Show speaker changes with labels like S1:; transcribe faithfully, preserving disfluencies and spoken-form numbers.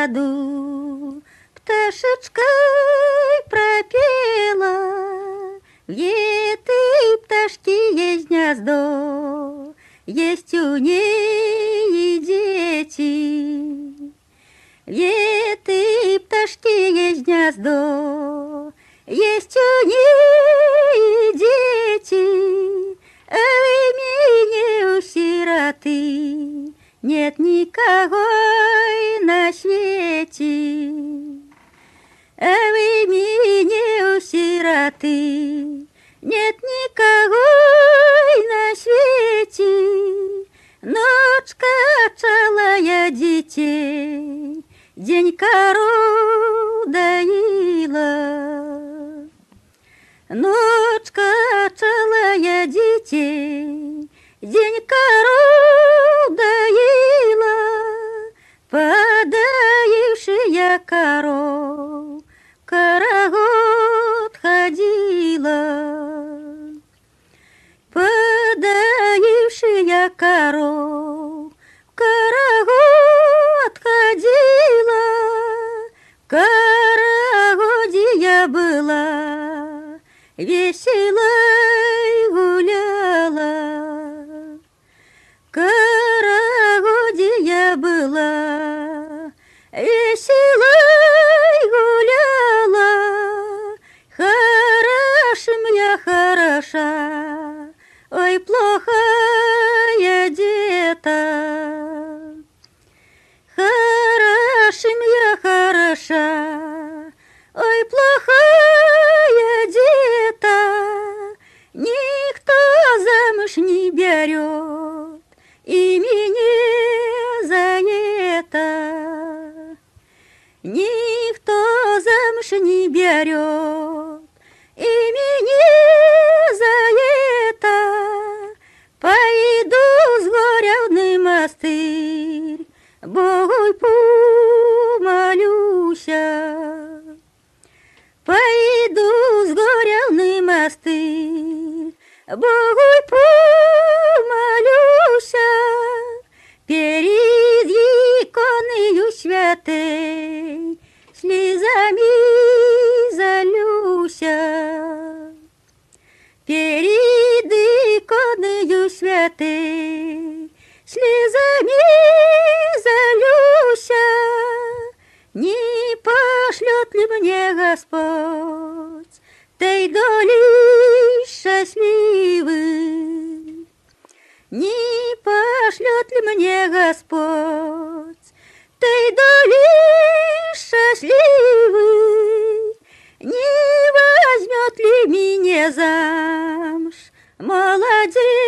S1: саду пташечкой пропела. В этой пташки есть гнездо, есть у ней дети. В этой пташки есть гнездо, есть у ней дети. А в имени у сироты нет никого на свете. А в имени у сироты нет никого на свете. Ночка целая детей день кору доила. Ночка целая детей день кору доила. Подаившая коров карагод ходила. Подаившая коров карагод ходила. Карагодия была, веселой гуляла. Карагодия была, веселой гуляла. Хорошим я хороша, ой, плохо я одета. Хорошим я хороша, ой, плохо я одета. Никто замуж не берет, и меня за это. Никто замуж не берет, и меня за это. Пойду с горя в монастырь, Богу помолюся. Пойду с горя в монастырь, Богу помолюся. Перед иконою святой слезами залюся. Перед иконою святой слезами залюся. Не пошлет ли мне Господь той доли счастливой? Не пошлет ли мне Господь той доли счастливой? Не возьмет ли меня замуж молодец?